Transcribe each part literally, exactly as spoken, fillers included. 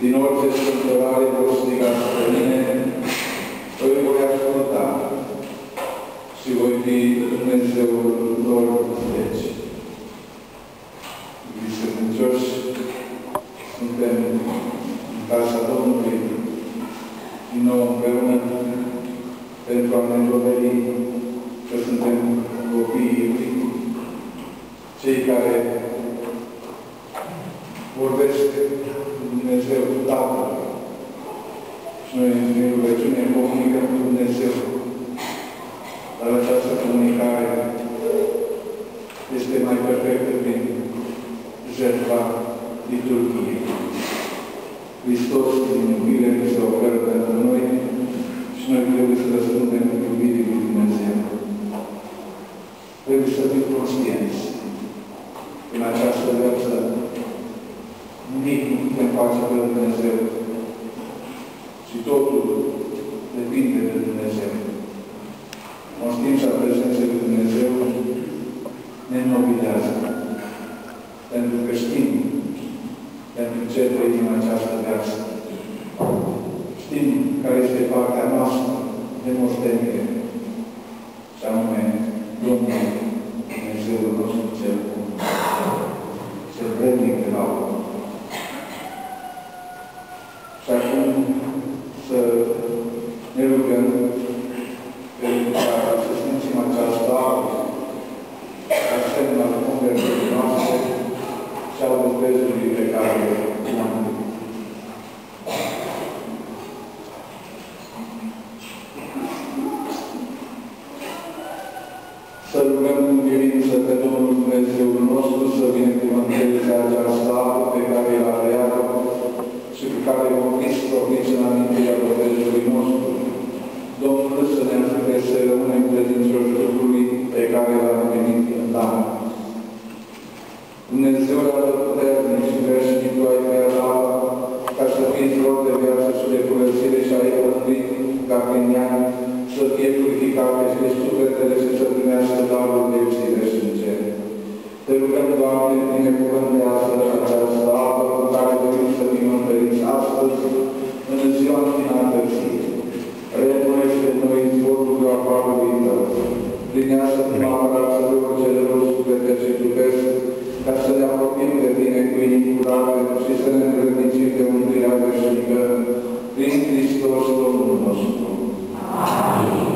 din orice sfântărare grostică spre mine, îi voi asculta și voi fi Dumnezeul lor veci. Iubiți credincioși, suntem în casa Domnului, din nou împreună, pentru a ne dovedi că suntem copiii Lui, cei care vorbește Dumnezeu Tatăl. Și noi, în rugăciune, comunicăm cu Dumnezeu. Dar această comunicare este mai perfectă prin jertfa liturgiei. Hristos, din iubire, se oferă pentru noi și noi trebuie să răspundem cu iubirii lui Dumnezeu. Trebuie să fim conștienți. În această viață, nimic nu putem face pe Dumnezeu. Și totul depinde de Dumnezeu. Conștiința prezenței lui Dumnezeu ne nobilează. Pentru că știm pentru ce trăim în această viață. Știm care este partea noastră de moștenire. Și anume, Domnul Dumnezeul nostru cel bun, cel vrednic de laudă. Și acum să ne rugăm pentru ca să simțim această apă, ca semn al convertirii noastre și al botezului pe care l-am avut. Să rugăm în biruință pe Domnul Dumnezeul nostru să binecuvânteze această apă pe care l-a creat și pe care vom fi stropniți în amintirea botezului nostru. Domnul să ne ajute să rămânem credincioși lucrului pe care l-am primit în dar. Dumnezeul atotputernic și veșnic, Tu ai creat apa ca să fiți rod de viață și de curățire și ai făcuit ca prin ea să fie purificate și sufletele și să primească darul de iubire și în cer. Te rugăm, Doamne, binecuvântează această apă cu care dorim să fim întăriți astăzi, în ziua înfinată zi. Reînnoiește în noi izvorul groaparului Tău. Plinează prima apărață de orice rău suflete ce iubesc, ca să ne apropiem de Tine cu inimi curate și să ne învrednicim de mântuirea veșnică prin Hristos Domnul nostru. Amin.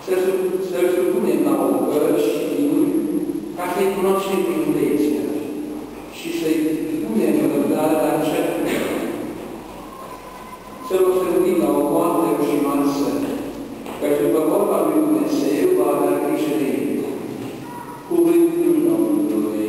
să-L supunem la ocări și minuni, ca să-i cunoaștem iudeția și să-i punem răbdare la încercare. Să-L osândim la o moarte rușinoasă, căci după vorba lui Dumnezeu va avea grijă de ei. Cuvântul Domnului.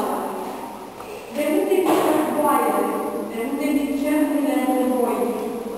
De unde vin cercurile între voi?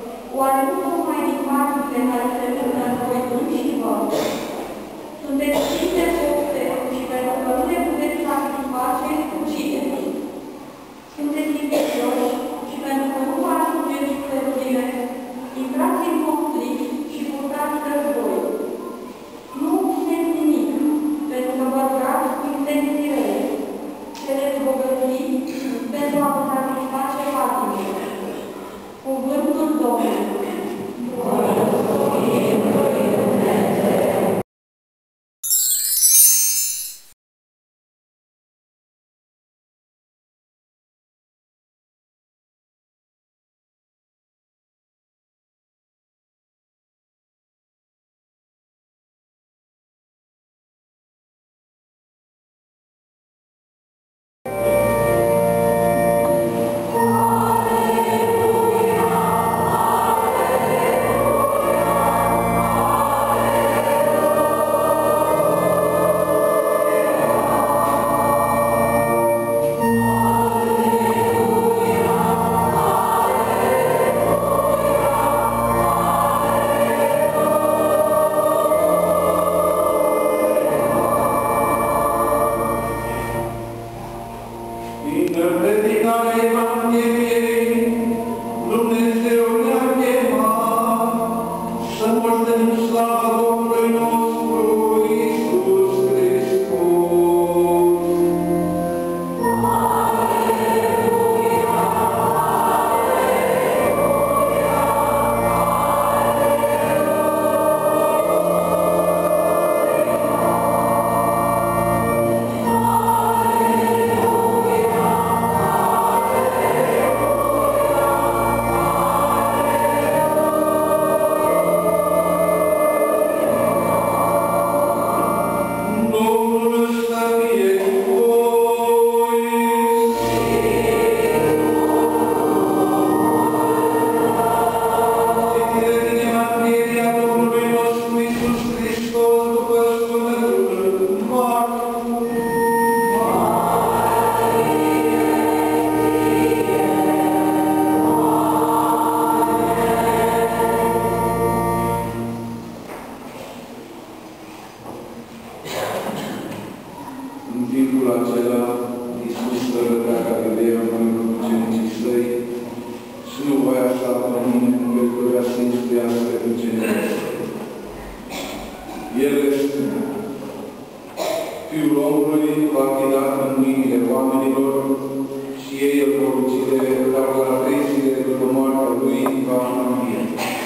va fi dat în mâinile oamenilor și ei îl vor ucide, dar la trei zile după moartea lui va învia.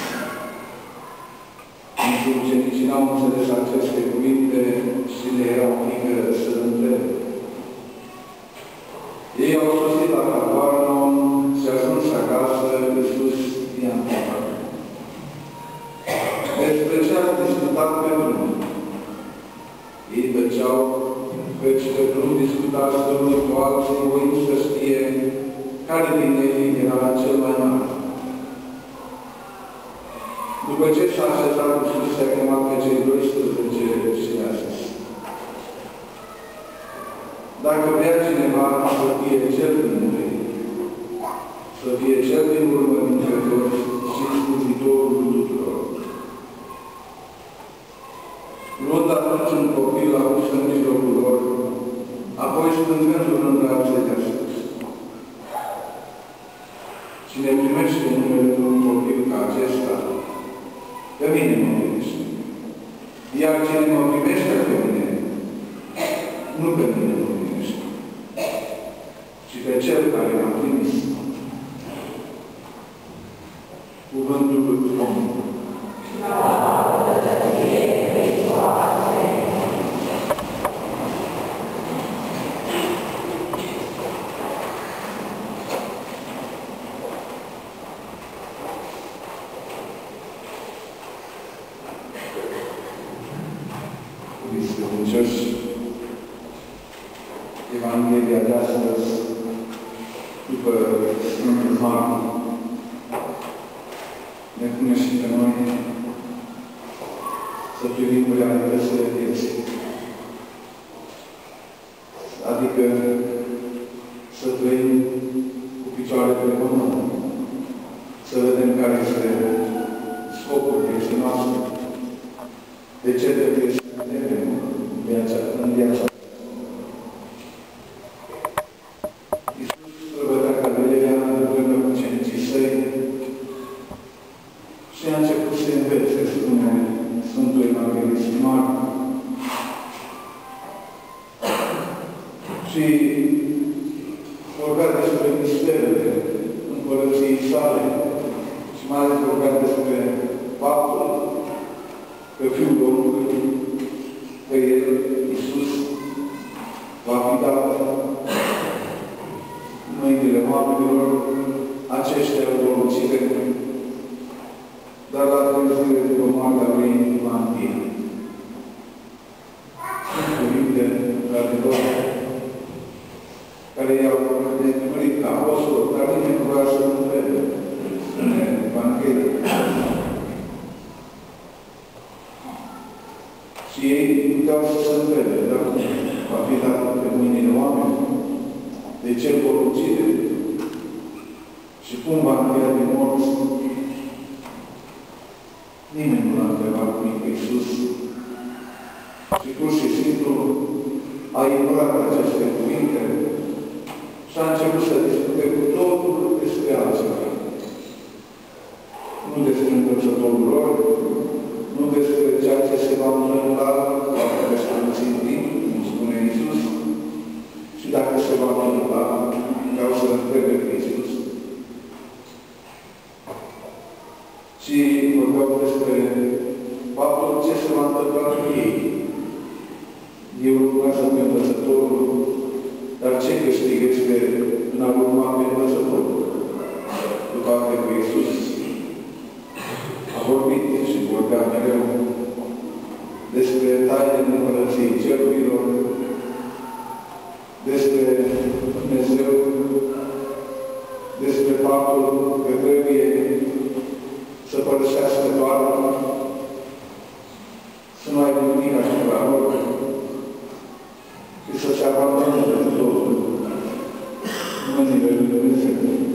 Nici ucenicii n-au înțeles aceste cuvinte și le erau frică să întrebe. Ei au sosit la Capernaum și ajuns acasă, Iisus i-a întrebat. Despre ce ați discutat pe drum? Ei tăceau, căci pe drum discutați unii cu alții, voind să știe care din ei era cel mai mare. După ce s-a așezat, Iisus i-a chemat pe cei doisprezece și le-a zis: dacă vrea cineva să fie cel din urmă, să fie cel din urmă dintre toți și slujitorul tuturor. Luând atunci un copil la pus în mijlocul lor, apoi strângându-l în brațe de-a spus: cine primește numele de un copil ca acesta, pe mine mă primește. Iar cine mă primește pe mine, nu pe mine mă primește, ci pe cel care m-a trimis. Cuvântul lui Domnului. Evanghelia de astăzi, după Sfântul Marcu, ne pune și pe noi să privim realitățile vieții. Adică să trăim cu picioare pe pământ, să vedem care este scopul vieții noastre, de ce trebuie să vedem în viața. Și vorbea despre misterele împărăției sale și mai ales vorbea despre faptul că Fiul Omului, că El, Iisus, va fi dat în mâinile oamenilor, aceștia vor ucide, dar la trei zile după moartea Lui va învia. Sunt cuvinte care vor care i-au necurit ca apostol, dar nimeni nu vrea să nu crede în Evanghelie. Și ei puteau să se întrebe, dar va fi dat pe mâinile oameni, de ce vor ucide și cum va învia din morți. Nimeni nu l-a întrebat nimic pe Iisus și pur și simplu a ignorat aceste cuvinte și a început să discute cu totul despre altceva. Nu despre învățătorul lor, nu despre ceea ce se va întâmpla, dacă despre puțin timp, cum spune Iisus, și dacă se va întâmpla, vreau să întrebe pe Iisus. Și vorbeau despre faptul ce se va întâmpla cu ei. Ei urmează pe învățătorul, dar ce câștigă este în a urma pe învățătorul? După care cu Iisus a vorbit și vorbea mereu despre tainele Împărăției Cerurilor, despre Dumnezeu, despre faptul că trebuie să părăsească toată, să nu aibă nimic asupra lor, și să se abandone de totul în mâinile lui Dumnezeu.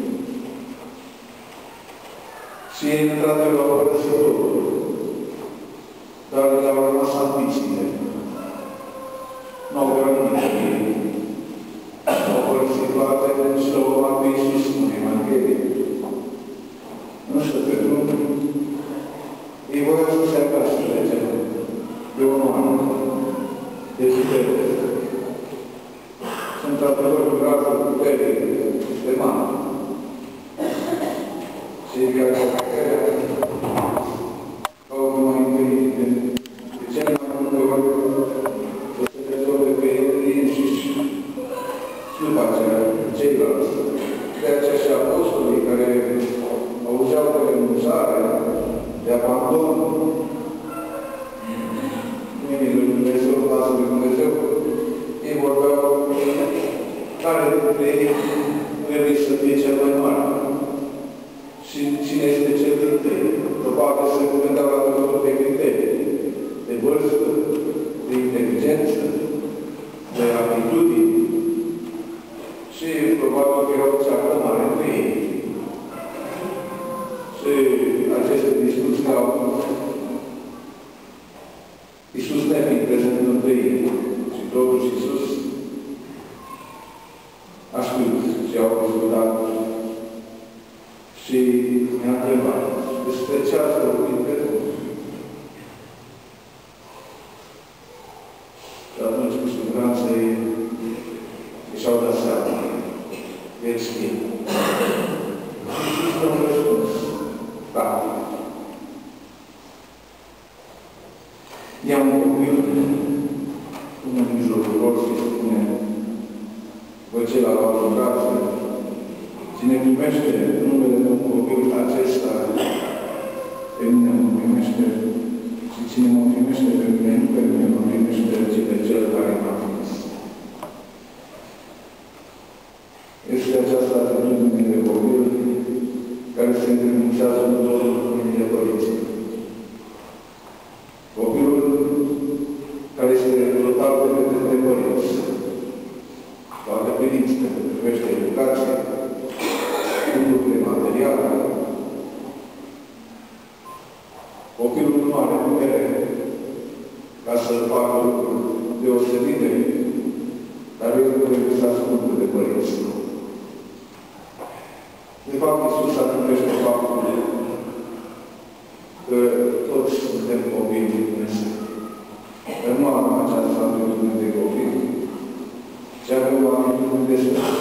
Și ei, într-adevăr, au părăsit totul, dar le-au rămas ambițiile. Nu au vrea nimic de ei. Au părăsit toate și l-au urmat pe Iisus în Evanghelie. Însă, pe drum, ei voiau să se acasă de cele, de onoare, de putere. cei care se cred au mai întâi de cel mai multe ori să se rezolve pe ei înșiși și după aceea ceilalți. De aceea și apostolii care auzeau de renunțare, de abandon, mâinile lui Dumnezeu, pasul lui Dumnezeu, ei vorbeau care dintre ei trebuie să fie cel mai mare. Și cine este cel din tăi? Probabil se gândeau la tot felul de criterii, de vârstă, de inteligență, de atitudini. Și probabil că erau ceartă mare între ei. Și aceste discuții au Iisus nefiind prezent între ei. Și totuși Iisus a știut și au discutat și ne-a întrebat despre ce ați vorbit pe toți. Și atunci, cu siguranță, ei și-au dat seama. El știe. Și Iisus ne-a răspuns. Da. I-am copil până în mijlocul lor și spune: voi ce l-a luat în brațe, cine primește numele de un copil acesta, pe mine mă primește, și cine mă primește pe mine, nu pe mine mă primește, ci pe cel care m-a trimis. Este această atitudine de copil care se încredințează în totul mâinile părinții. Copilul care este total dependent de părinți, toate părinți, pentru că privește educația, lucrurile materiale. Copilul nu are putere ca să facă lucruri deosebite, dar el nu trebuie să asculte de părinți. De fapt, Iisus atingește faptul că toți suntem copii de Dumnezeu. Că nu avem această atitudine de copii, ci avem o atitudine de Sfânt.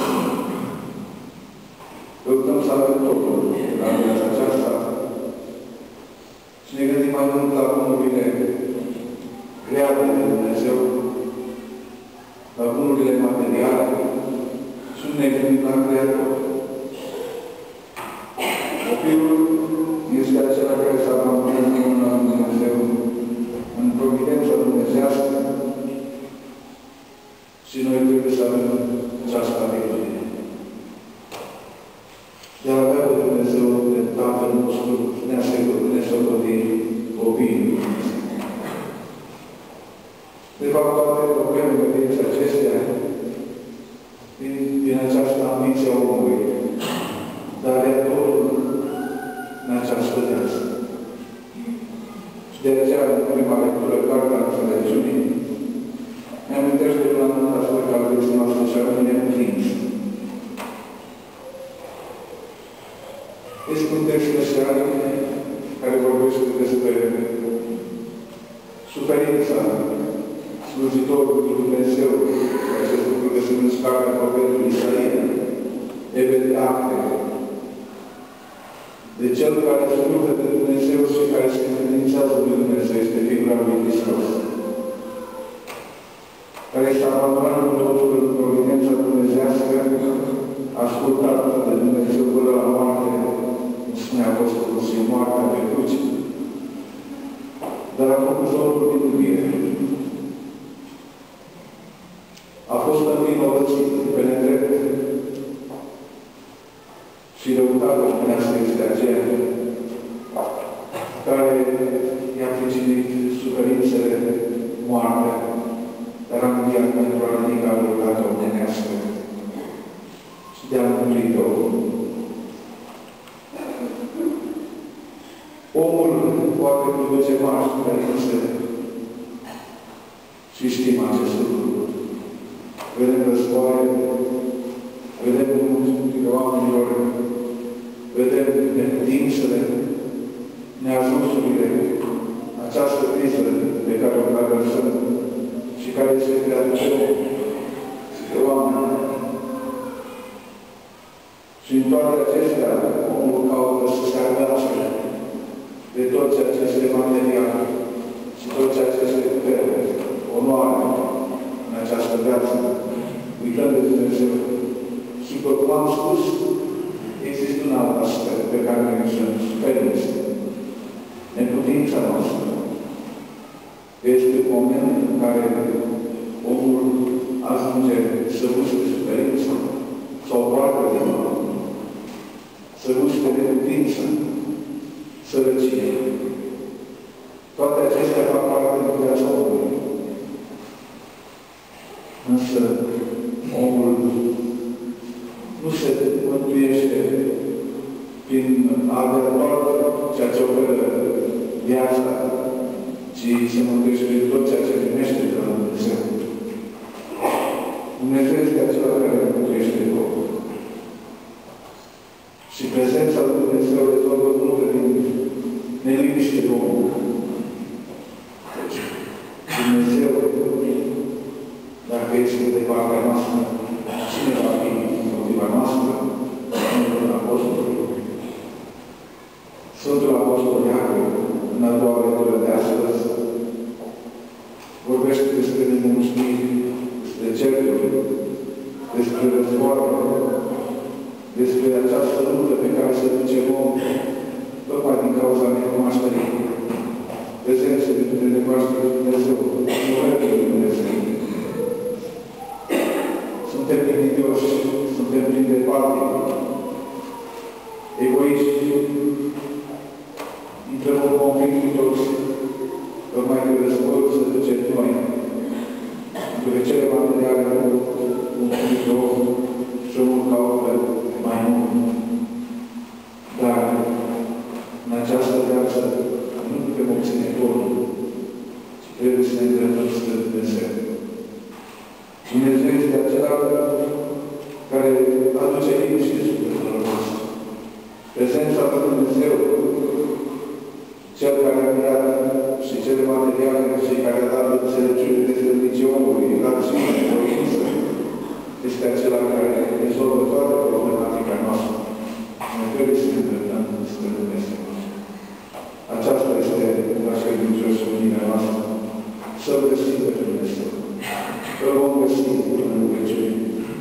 Luptăm să avem totul la viața aceasta și ne gândim mai mult la bunurile create de Dumnezeu, la bunurile materiale și nu ne gândim la Creator. Copilul este acela care s-a abandonat în mâna lui Dumnezeu, în providența dumnezească, și noi trebuie să avem această atitudine. De a avea de Dumnezeu, de Tatăl nostru, ne socotim copiii lui Dumnezeu. De fapt, toate problemele vieții acestea din, din această ambiție a omului, dar ea totul în această viață. Și de aceea, în prima lectură, Cartea Înțelepciunii, ne amintește de la un aspect al vieții noastre și anume neînvins. Este un text mesianic care vorbește despre suferința slujitorului lui Dumnezeu. Acest lucru găsim în Cartea Profetului Isaia. Evede acte de cel care slujește de Dumnezeu și care se încredințează lui Dumnezeu, este figura lui Hristos, care s-a abandonat în totul în providența dumnezească, ascultat de Dumnezeu până la moarte, spune Apostolul, și moartea pe cruce. Dar a făcut totul din iubire. A fost învinovățit pe nedrept și răutatea omenească este aceea care i-a pricinit suferințele, moartea, dar a înviat pentru a ridica răutatea omenească și de a mântui pe om. Omul poate produce mari suferințe și știm acest lucru. Vedem războaie, vedem mulțumirile oamenilor, vedem neputințele, neajunsurile, această criză pe care o traversăm și care este creată de oameni. Și în toate acestea, omul caută să se moment în care omul ajunge să guste suferință sau poartă din urmă, să guste neputință, sărăcie. Toate acestea fac parte din viața omului. Însă omul nu se mântuiește prin adevărat ceea ce oferă viața, ci se mântuiește prin tot ceea ce primește de la Dumnezeu. Dumnezeu este acela care mântuiește omul. Și prezența lui Dumnezeu rezolvă multe din neliniște de omul. Deci, Dumnezeu, dacă este de partea noastră, cine va fi împotriva noastră? Sfântul Apostol. Sfântul Apostol Iacov, în a doua lectură de astăzi, vorbește despre nemuștiri, despre certuri, despre războaie, despre această luptă pe care se duce om, tocmai din cauza necunoașterii prezenței de necunoașterii Dumnezeu, nu lui Dumnezeu. Suntem invidioși, suntem plini de patie, egoiști, intrăm în conflictul toți, tocmai că războiul se duce în noi, între cele materiale un conflictul și omul caută mai mult. Dar în această viață nu putem obține totul, ci trebuie să ne îndreptăm spre Dumnezeu. Dumnezeu este acela care aduce liniște sufletelor noastre. Prezența lui Dumnezeu, cel care a creat și cele materiale, și care a dat înțelepciune despre religionului, rațiune, voință, este acela care rezolvă toată problematica noastră. Noi trebuie să ne îndreptăm spre Dumnezeu. Aceasta este, dragi credincioși, unirea noastră. Să-L găsim pe Dumnezeu. Îl vom găsi în rugăciune.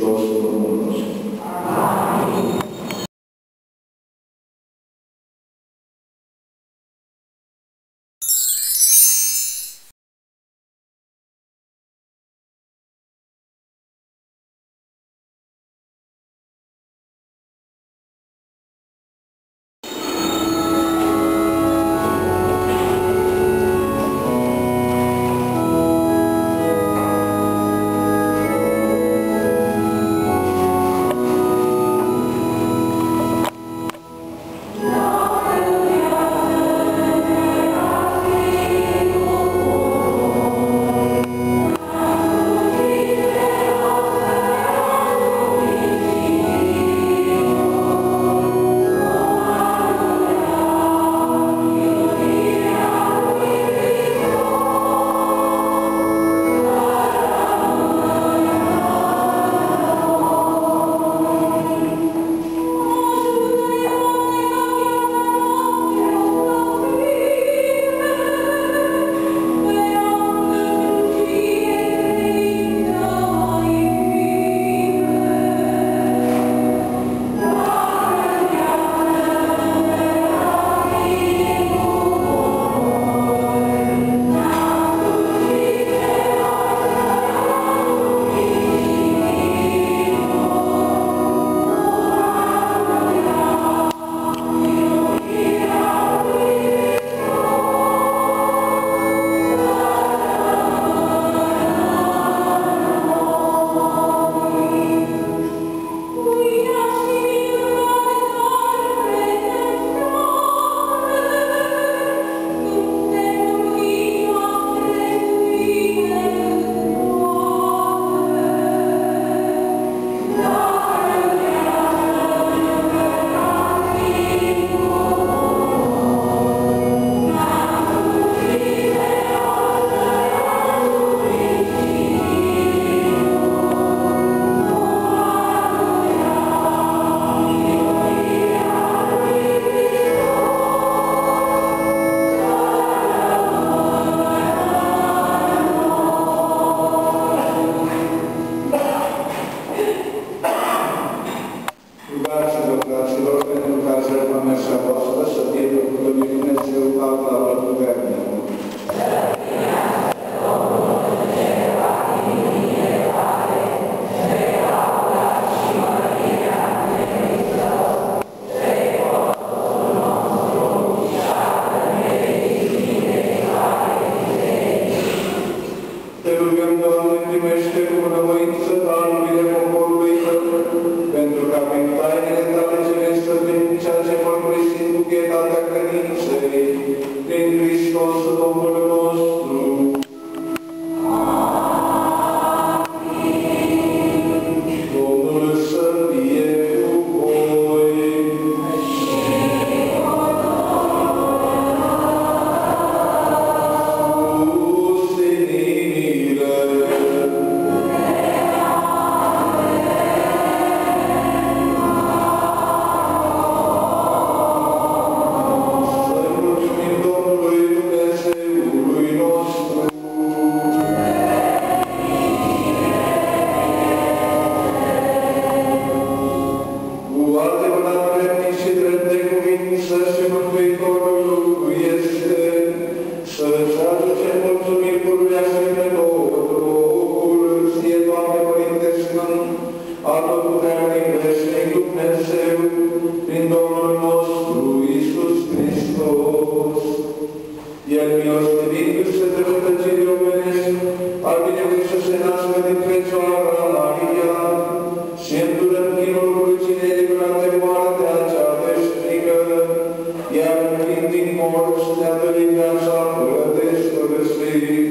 Hristos, Domnul nostru. Amin.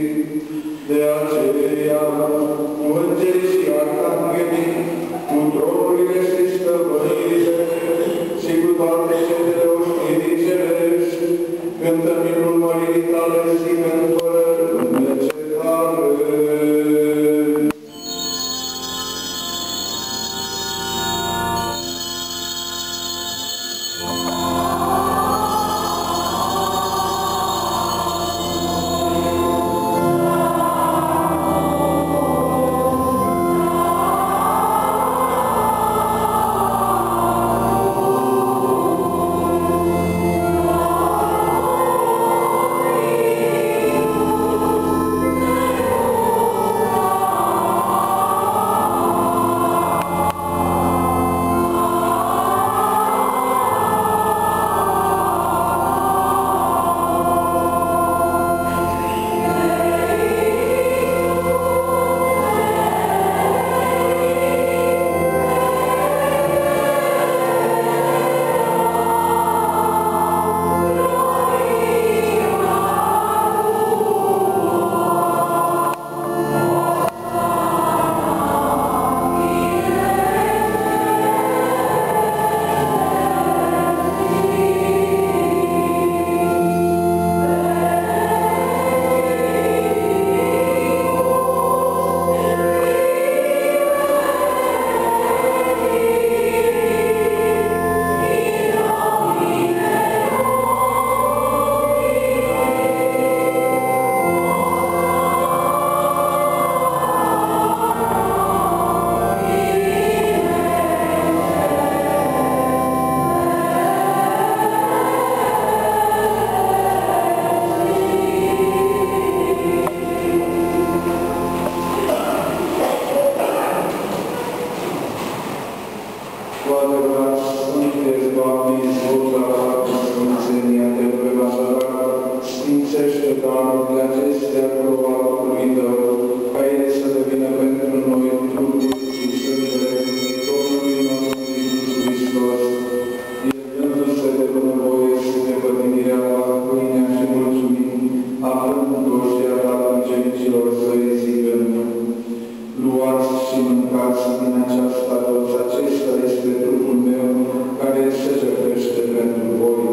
De aceea, cu îngerii și arhanghelii, cu adevărat sfânt ești, Doamne, izvor la toată sfințenia de prevăzărat, sfințește, Doamne, acestea probabilului Tău, ca ele să devină pentru noi trupul și sângele Domnului nostru Iisus Hristos, iertându-se de bunăvoie și de pătimirea ta, pâinea și mulțumim, aflându-o și arată ucenicilor Săi zicând: luați și mâncați din aceasta toți, acesta este trupul meu, care se jertfește pentru voi.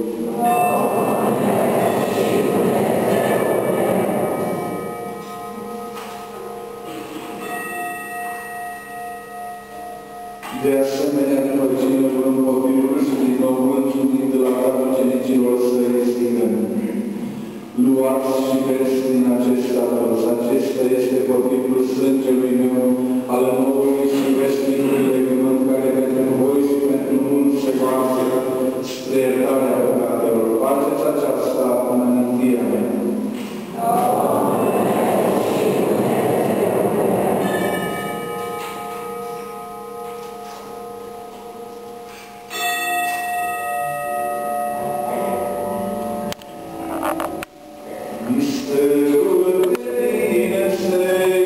De asemenea, după ce luăm copilul și din nou mulțumind la capul ucenicilor Săi zicând: luați și beți din acesta toți, acesta este copilul sângelui meu, al noului și veșnicului legământ, care pentru voi și pentru mulți se varsă spre iertarea păcatelor. Faceți aceasta în amintirea mea. Misterul Divinei,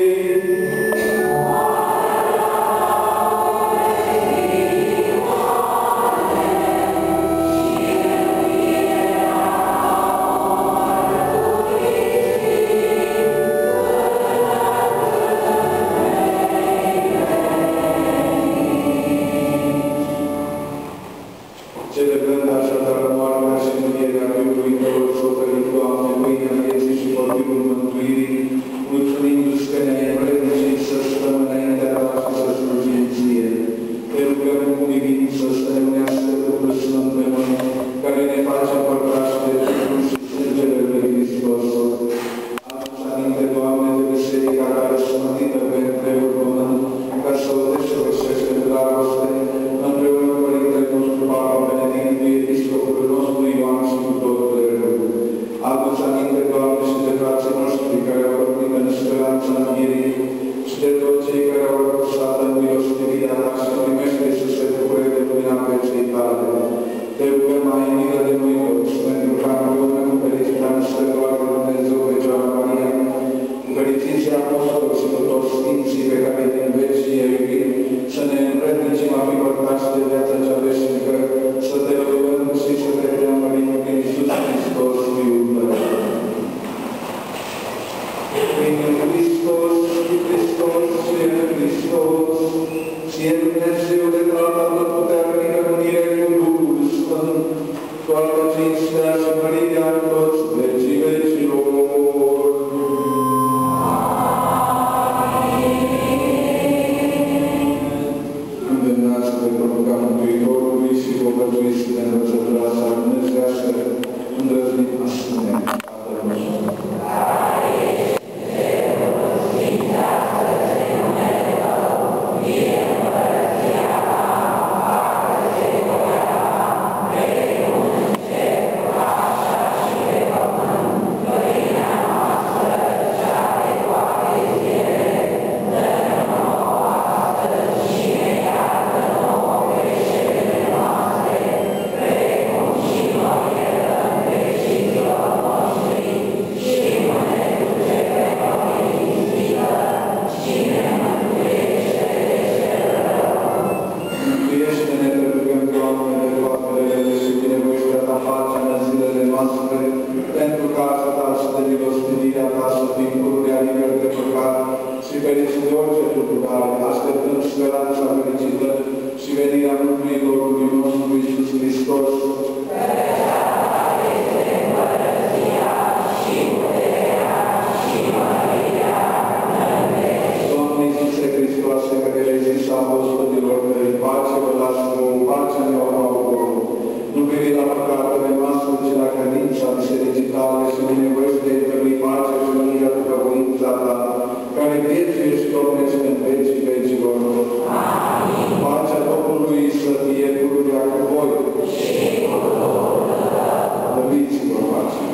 celebrând așadar moartea și învierea Fiului Tău, suferind, Doamne, pâinea vieții și copilul mântuirii, mulțumindu-ți că ne-ai învrednicit să stăm înaintea Ta și să slujim Ție. Te rugăm cu milință să ne unească Duhul Sfânt pe noi, care ne face părtași de trupul și sângele lui Hristos. Adu-ți aminte, Doamne, de biserica care smătită pe întregul pământ, ca să o desăvârșește de dragoste, împreună cu Părintele nostru Papa Benedict, cu Episcopul nostru Ioan și cu totul de rău. Adu-ți aminte, Doamne, și de frații noștri care au răbdit în speranța învierii și de toți cei care au răbdusat în milostivirea Ta și primește să se bucure de lumina vieții Tale. Te rugăm, ai milă de noi toți, pentru ca împreună cu fericirea noastră, Doamne Dumnezeu, pe Cea Maria, cu fericiții apostoli și cu toți sfinții pe care din veci i-ai iubit, să ne învrednicim a fi părtași de viața cea veșnică, să Te rugăm și să Te preamărim prin Iisus Hristos, Fiul Tău. Prin Hristos, Hristos și în Hristos, Ție Dumnezeu de Tatăl puternică unire cu Duhul Sfânt, toată cinstea și mărirea în toți vecii vecilor. Îndemnați-vă pe rugăm Mântuitorului și povățuiți de învățătura sa dumnezească, îndrăznind a spune: Tatăl nostru. Care viețuiești, Doamne, în vecii vecilor. Pacea Domnului să fie pururea cu voi. Lăviți-vă pacea.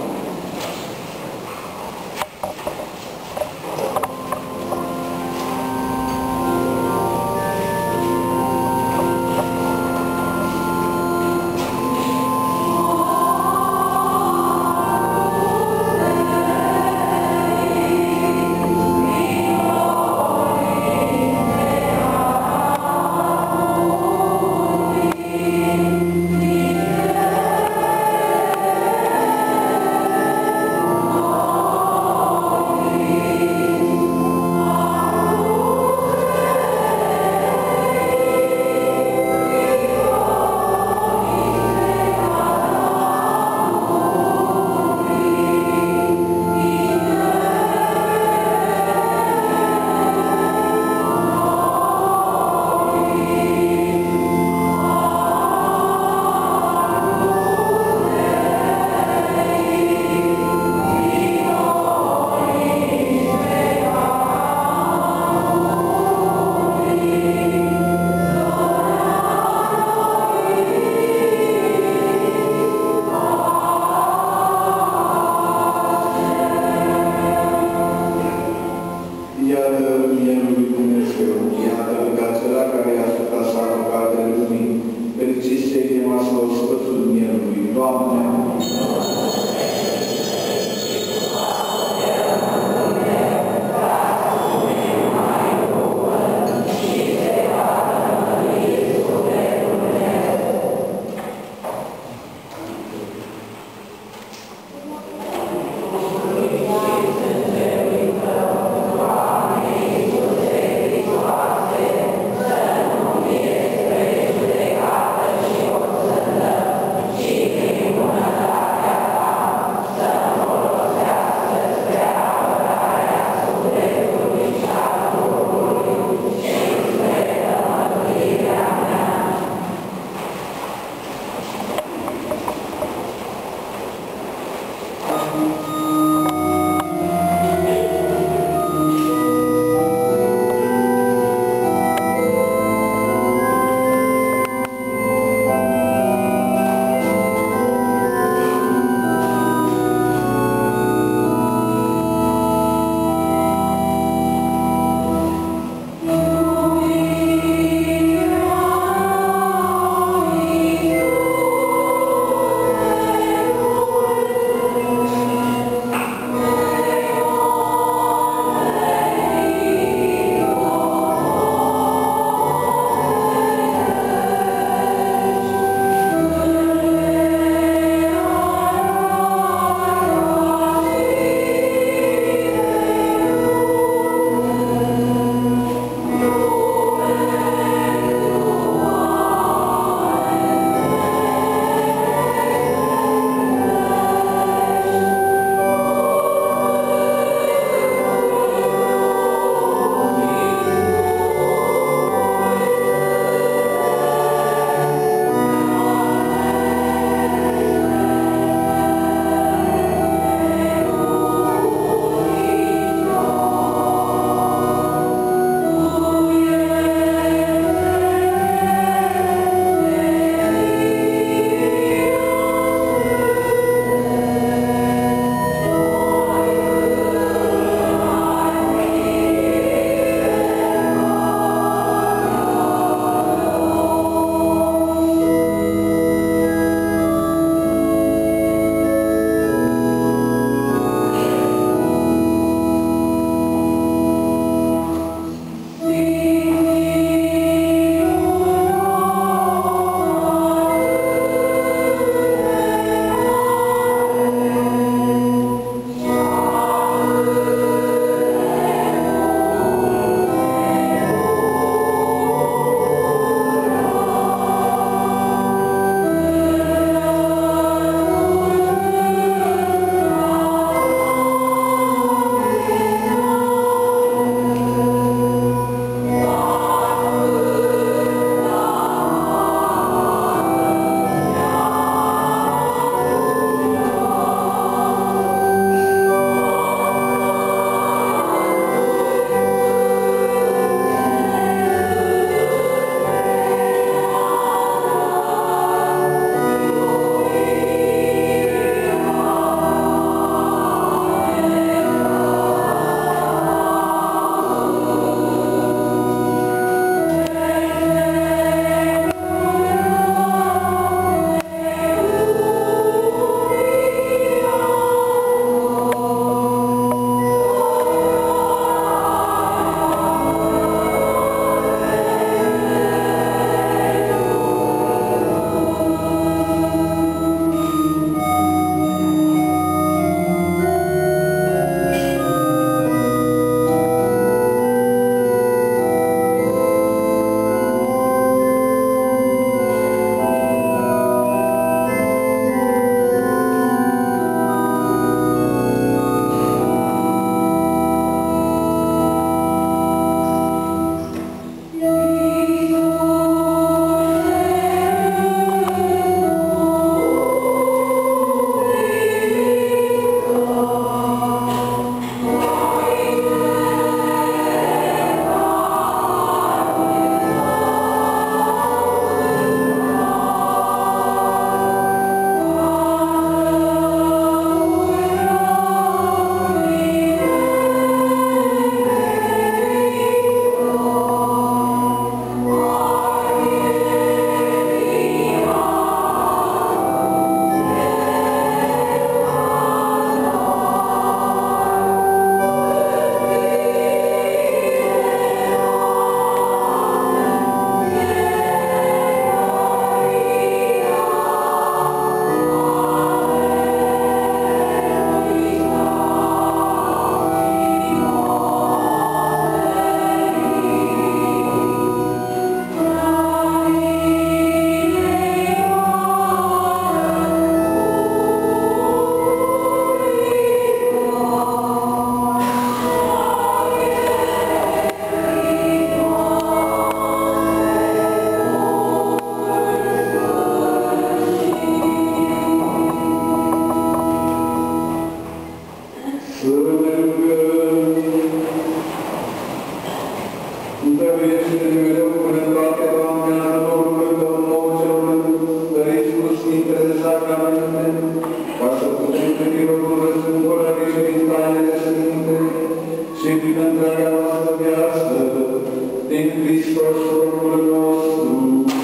Domnul nostru.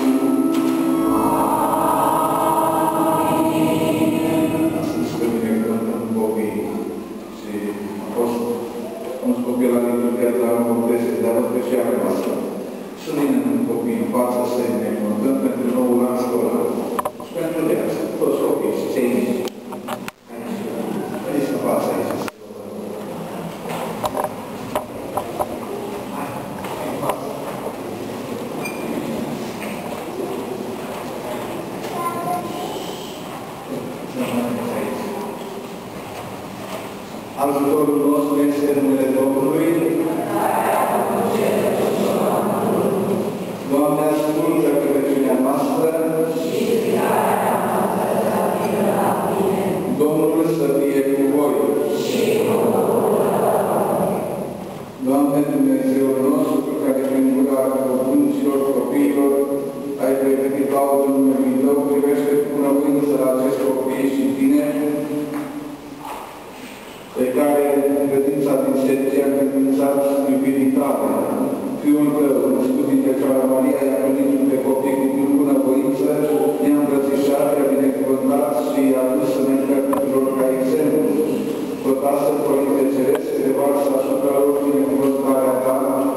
Astăzi că binecuvântăm copiii și a fost uns copii la liturghia de la Montese, dar văd că și are asta. Să vină copiii în față să-i binecuvântăm pentru noul an școlar și pentru viață. Toți copiii și cei mici. Aici să față aici. Ajutorul nostru este în numele Domnului. Doamne, ascultă rugăciunea noastră. Domnul să fie cu voi. Doamne, Dumnezeul nostru, care prin gura cuvântărilor copiilor ai pregătit laudul numelui Tău, privește cu bunăvoință la acești copii și tineri, pe care credința din secție a credințat iubirii Tale. Fiul Tău, născut din Fecioara Maria, i-a primit pe copii cu bunăvoință, i-a îmbrățișat, i-a binecuvântat și i-a dus să mergă tuturor ca exemplu. Tot astfel, Părinte Ceresc, revarsă asupra lor binecuvântarea Ta.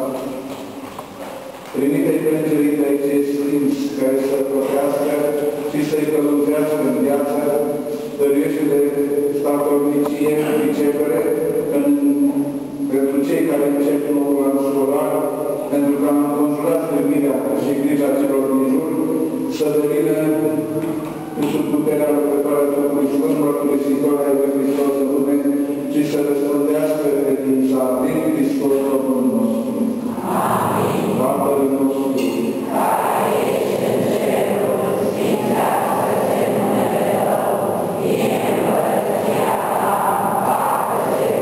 Trimite-i pe îngerii Tăi cei sfinți, care să-L pătească și să-i călăuzească în viață, dăruiește-le statornicie, pricepere, pentru cei care încep noul an școlar, pentru că am înconjurat primirea și grija celor din jur, să devină sub puterea lucrătorului Sfânt, mărturisitor al lui Hristos în lume și să răspândească credința din Hristos Domnul nostru. Amin. Tatăl nostru, care ești în cerul, sfințească-te numele Tău, fie împărăția Ta, facă-se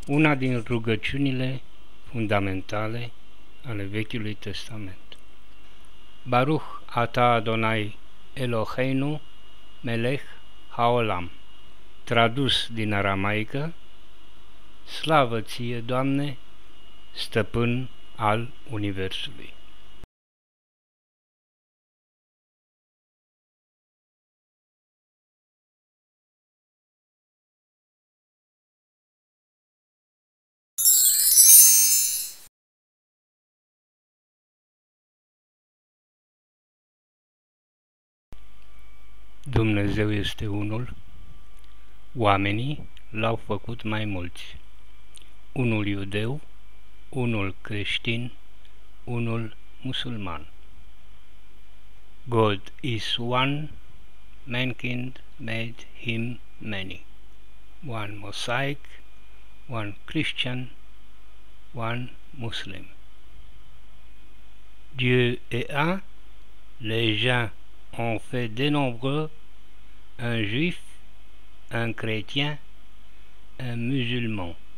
una din rugăciunile fundamentale ale Vechiului Testament. Baruch ata Adonai Eloheinu melech haolam, tradus din aramaică: Slavă ție, Doamne, stăpân al universului. Dumnezeu este unul, oamenii l-au făcut mai mulți, unul iudeu, unul creștin, unul musulman. God is one, mankind made him many. One Mosaic, one Christian, one Muslim. Dieu est un, les gens ont fait de nombreux, un juif, un chrétien, un musulman.